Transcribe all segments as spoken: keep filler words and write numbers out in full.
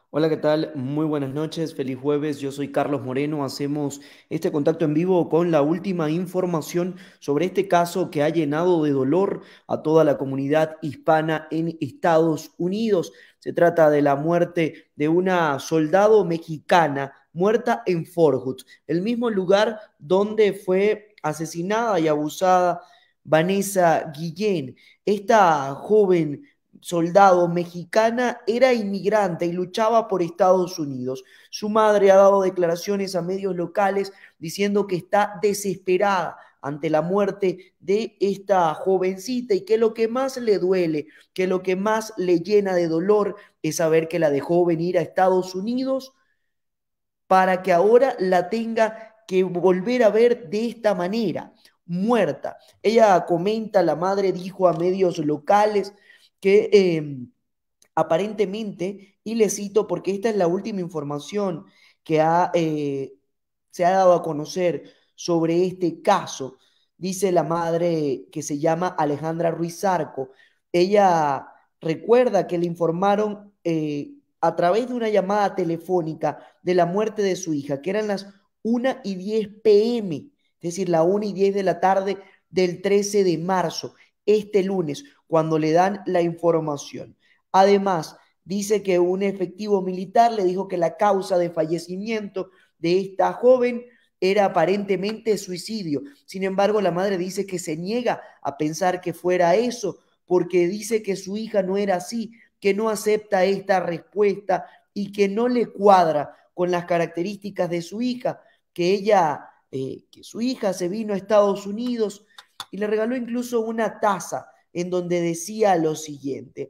Hola, ¿qué tal? Muy buenas noches, feliz jueves. Yo soy Carlos Moreno. Hacemos este contacto en vivo con la última información sobre este caso que ha llenado de dolor a toda la comunidad hispana en Estados Unidos. Se trata de la muerte de una soldado mexicana muerta en Fort Hood, el mismo lugar donde fue asesinada y abusada Vanessa Guillén. Esta joven soldado mexicana era inmigrante y luchaba por Estados Unidos. Su madre ha dado declaraciones a medios locales diciendo que está desesperada ante la muerte de esta jovencita y que lo que más le duele, que lo que más le llena de dolor es saber que la dejó venir a Estados Unidos para que ahora la tenga que volver a ver de esta manera, muerta. Ella comenta, la madre dijo a medios locales que eh, aparentemente, y le cito porque esta es la última información que ha, eh, se ha dado a conocer sobre este caso, dice la madre que se llama Alejandra Ruiz Zarco. Ella recuerda que le informaron eh, a través de una llamada telefónica de la muerte de su hija, que eran las una y diez p m, es decir, la una y diez de la tarde del trece de marzo, este lunes, cuando le dan la información. Además, dice que un efectivo militar le dijo que la causa de fallecimiento de esta joven era aparentemente suicidio. Sin embargo, la madre dice que se niega a pensar que fuera eso, porque dice que su hija no era así, que no acepta esta respuesta y que no le cuadra con las características de su hija, que ella, eh, que su hija se vino a Estados Unidos y le regaló incluso una taza en donde decía lo siguiente: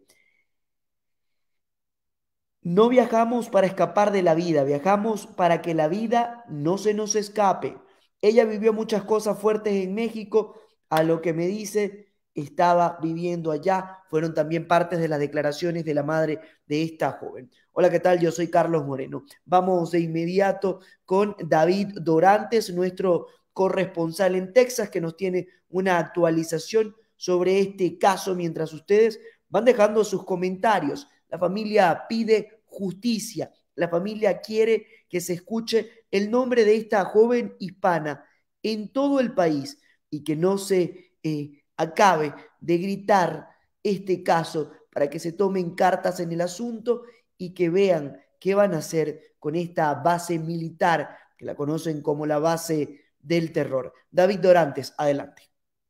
no viajamos para escapar de la vida, viajamos para que la vida no se nos escape. Ella vivió muchas cosas fuertes en México, a lo que me dice, estaba viviendo allá. Fueron también partes de las declaraciones de la madre de esta joven. Hola, ¿qué tal? Yo soy Carlos Moreno. Vamos de inmediato con David Dorantes, nuestro corresponsal en Texas, que nos tiene una actualización sobre este caso mientras ustedes van dejando sus comentarios. La familia pide justicia. La familia quiere que se escuche el nombre de esta joven hispana en todo el país y que no se eh, acabe de gritar este caso para que se tomen cartas en el asunto y que vean qué van a hacer con esta base militar que la conocen como la base del terror. David Dorantes, adelante.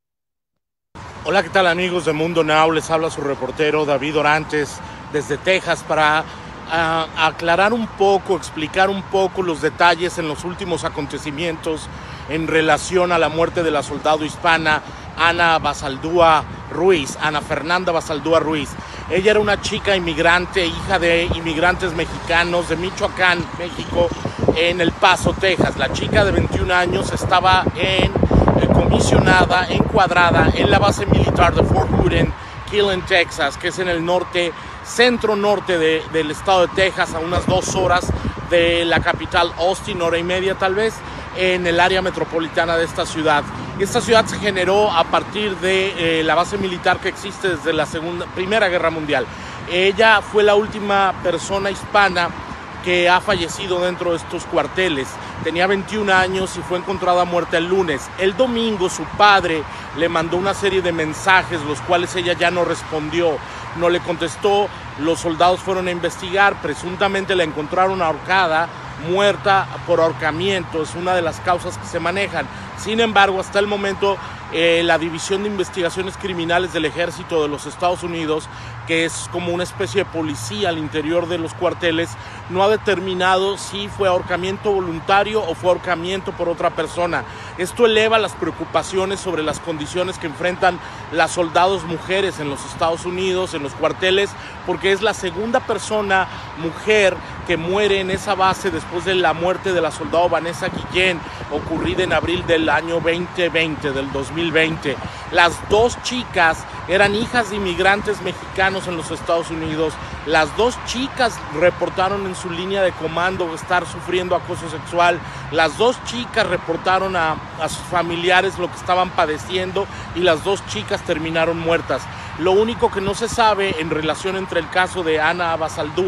Hola, ¿qué tal amigos de Mundo Now? Les habla su reportero David Orantes desde Texas para uh, aclarar un poco, explicar un poco los detalles en los últimos acontecimientos en relación a la muerte de la soldado hispana Ana Basaldúa Ruiz, Ana Fernanda Basaldúa Ruiz. Ella era una chica inmigrante, hija de inmigrantes mexicanos de Michoacán, México, en El Paso, Texas. La chica de veintiún años estaba en comisionada, encuadrada en la base militar de Fort Hood en Killen, Texas, que es en el norte, centro-norte de, del estado de Texas, a unas dos horas de la capital Austin, hora y media tal vez, en el área metropolitana de esta ciudad. Esta ciudad se generó a partir de eh, la base militar que existe desde la segunda, Primera Guerra Mundial. Ella fue la última persona hispana que ha fallecido dentro de estos cuarteles. Tenía veintiún años y fue encontrada muerta el lunes. El domingo su padre le mandó una serie de mensajes, los cuales ella ya no respondió, no le contestó. Los soldados fueron a investigar, presuntamente la encontraron ahorcada, muerta por ahorcamiento, es una de las causas que se manejan. Sin embargo, hasta el momento, eh, la División de Investigaciones Criminales del Ejército de los Estados Unidos, que es como una especie de policía al interior de los cuarteles, no ha determinado si fue ahorcamiento voluntario o fue ahorcamiento por otra persona. Esto eleva las preocupaciones sobre las condiciones que enfrentan las soldados mujeres en los Estados Unidos, en los cuarteles, porque es la segunda persona mujer que muere en esa base después de la muerte de la soldado Vanessa Guillén, ocurrida en abril del año veinte veinte, del dos mil veinte. Las dos chicas eran hijas de inmigrantes mexicanos en los Estados Unidos. Las dos chicas reportaron en su línea de comando estar sufriendo acoso sexual. Las dos chicas reportaron a, a sus familiares lo que estaban padeciendo y las dos chicas terminaron muertas. Lo único que no se sabe en relación entre el caso de Ana Basaldúa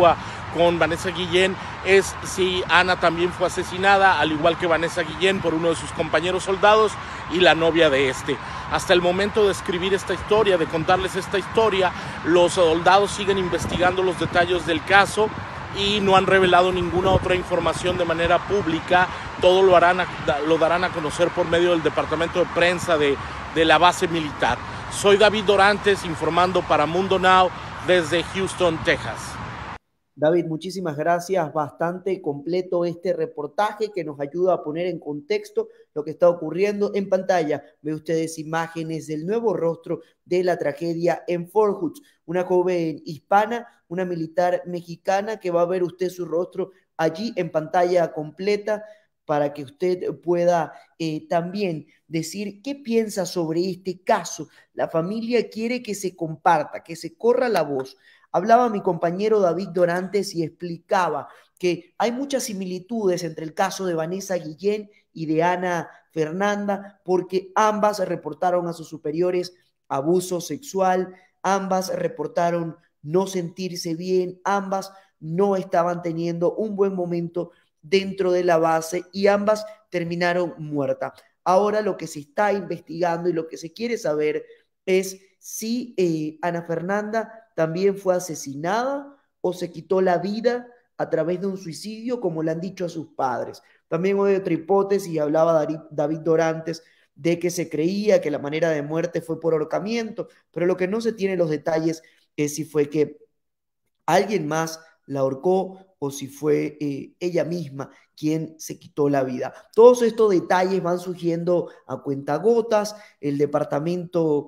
con Vanessa Guillén es si Ana también fue asesinada, al igual que Vanessa Guillén, por uno de sus compañeros soldados y la novia de este. Hasta el momento de escribir esta historia, de contarles esta historia, los soldados siguen investigando los detalles del caso y no han revelado ninguna otra información de manera pública. Todo lo, harán a, lo darán a conocer por medio del departamento de prensa de, de la base militar. Soy David Dorantes, informando para Mundo Now desde Houston, Texas. David, muchísimas gracias. Bastante completo este reportaje que nos ayuda a poner en contexto lo que está ocurriendo. En pantalla ve ustedes imágenes del nuevo rostro de la tragedia en Fort Hood. Una joven hispana, una militar mexicana, que va a ver usted su rostro allí en pantalla completa para que usted pueda eh, también decir qué piensa sobre este caso. La familia quiere que se comparta, que se corra la voz. Hablaba mi compañero David Dorantes y explicaba que hay muchas similitudes entre el caso de Vanessa Guillén y de Ana Fernanda, porque ambas reportaron a sus superiores abuso sexual, ambas reportaron no sentirse bien, ambas no estaban teniendo un buen momento dentro de la base y ambas terminaron muertas. Ahora lo que se está investigando y lo que se quiere saber es si eh, Ana Fernanda también fue asesinada o se quitó la vida a través de un suicidio, como le han dicho a sus padres. También hay otra hipótesis, y hablaba David Dorantes, de que se creía que la manera de muerte fue por ahorcamiento, pero lo que no se tiene los detalles es si fue que alguien más la ahorcó o si fue eh, ella misma quien se quitó la vida. Todos estos detalles van surgiendo a cuentagotas. El departamento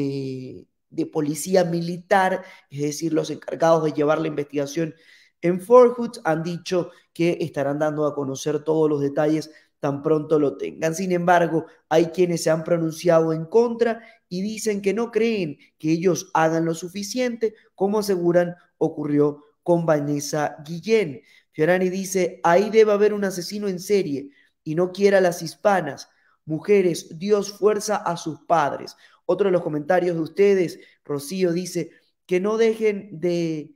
eh, de policía militar, es decir, los encargados de llevar la investigación en Fort Hood, han dicho que estarán dando a conocer todos los detalles tan pronto lo tengan. Sin embargo, hay quienes se han pronunciado en contra y dicen que no creen que ellos hagan lo suficiente, como aseguran ocurrió con Vanessa Guillén. Fiorani dice, ahí debe haber un asesino en serie y no quiera a las hispanas. Mujeres, Dios fuerza a sus padres. Otro de los comentarios de ustedes, Rocío dice, que no dejen de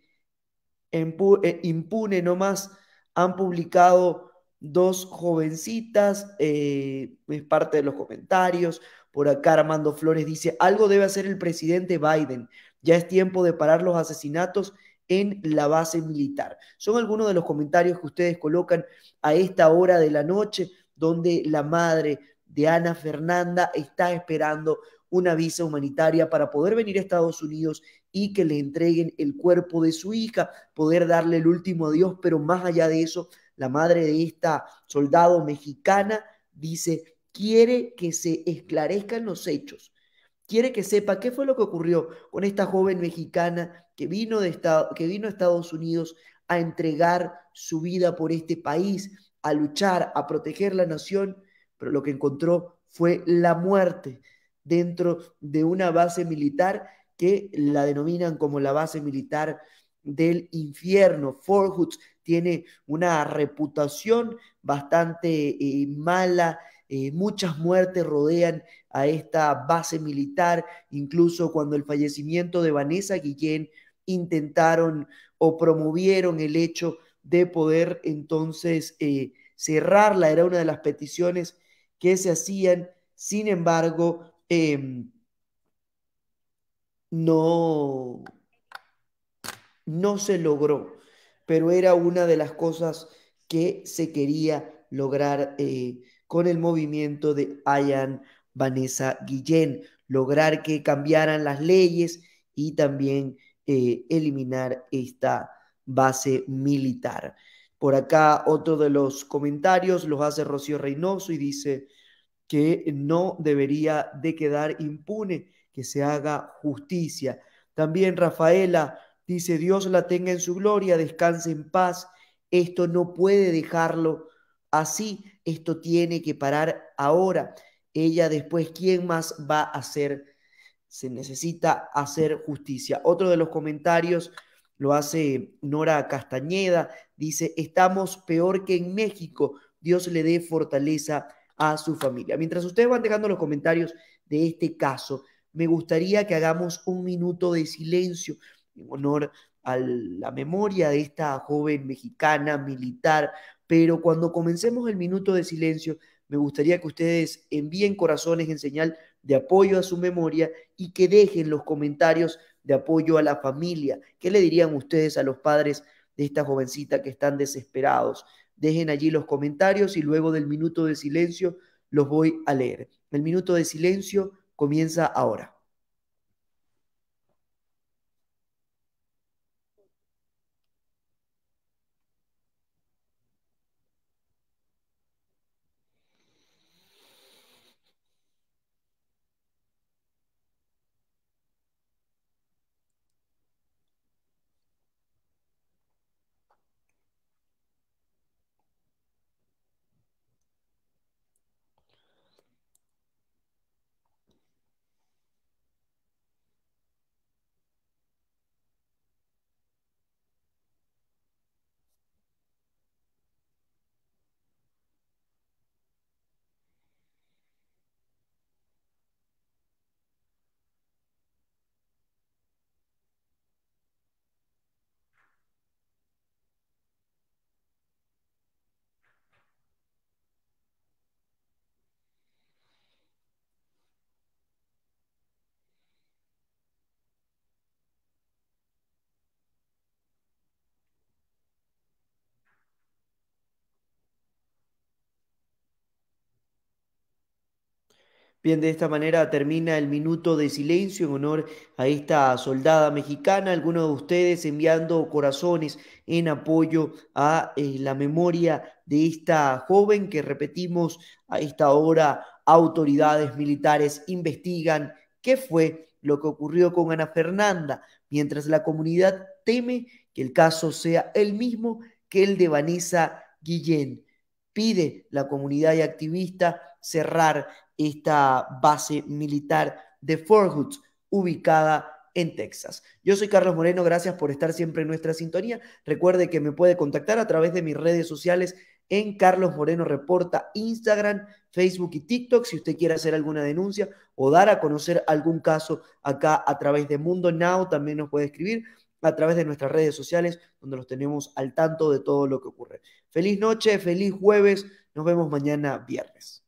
impune nomás. Han publicado dos jovencitas, eh, es parte de los comentarios. Por acá Armando Flores dice, algo debe hacer el presidente Biden. Ya es tiempo de parar los asesinatos en la base militar. Son algunos de los comentarios que ustedes colocan a esta hora de la noche, donde la madre de Ana Fernanda está esperando una visa humanitaria para poder venir a Estados Unidos y que le entreguen el cuerpo de su hija, poder darle el último adiós. Pero más allá de eso, la madre de esta soldado mexicana dice, quiere que se esclarezcan los hechos, quiere que sepa qué fue lo que ocurrió con esta joven mexicana que vino, de Estado, que vino a Estados Unidos a entregar su vida por este país, a luchar, a proteger la nación, pero lo que encontró fue la muerte dentro de una base militar que la denominan como la base militar del infierno. Fort Hood tiene una reputación bastante eh, mala. Eh, muchas muertes rodean a esta base militar. Incluso cuando el fallecimiento de Vanessa Guillén, intentaron o promovieron el hecho de poder entonces eh, cerrarla. Era una de las peticiones que se hacían. Sin embargo, eh, no, no se logró, pero era una de las cosas que se quería lograr eh, con el movimiento de Ayan Vanessa Guillén, lograr que cambiaran las leyes y también eh, eliminar esta base militar. Por acá otro de los comentarios los hace Rocío Reynoso y dice que no debería de quedar impune, que se haga justicia. También Rafaela dice, Dios la tenga en su gloria, descanse en paz. Esto no puede dejarlo así, esto tiene que parar ahora. Ella después, ¿quién más va a hacer? Se necesita hacer justicia. Otro de los comentarios lo hace Nora Castañeda, dice, estamos peor que en México, Dios le dé fortaleza a su familia. Mientras ustedes van dejando los comentarios de este caso, me gustaría que hagamos un minuto de silencio en honor a la memoria de esta joven mexicana militar, pero cuando comencemos el minuto de silencio, me gustaría que ustedes envíen corazones en señal de apoyo a su memoria y que dejen los comentarios de apoyo a la familia. ¿Qué le dirían ustedes a los padres de esta jovencita que están desesperados? Dejen allí los comentarios y luego del minuto de silencio los voy a leer. El minuto de silencio comienza ahora. Bien, de esta manera termina el minuto de silencio en honor a esta soldada mexicana. Algunos de ustedes enviando corazones en apoyo a eh, la memoria de esta joven que, repetimos, a esta hora autoridades militares investigan qué fue lo que ocurrió con Ana Fernanda, mientras la comunidad teme que el caso sea el mismo que el de Vanessa Guillén. Pide la comunidad y activista cerrar esta base militar de Fort Hood, ubicada en Texas. Yo soy Carlos Moreno, gracias por estar siempre en nuestra sintonía. Recuerde que me puede contactar a través de mis redes sociales en Carlos Moreno Reporta, Instagram, Facebook y TikTok, si usted quiere hacer alguna denuncia o dar a conocer algún caso acá a través de Mundo Now, también nos puede escribir a través de nuestras redes sociales, donde los tenemos al tanto de todo lo que ocurre. Feliz noche, feliz jueves, nos vemos mañana viernes.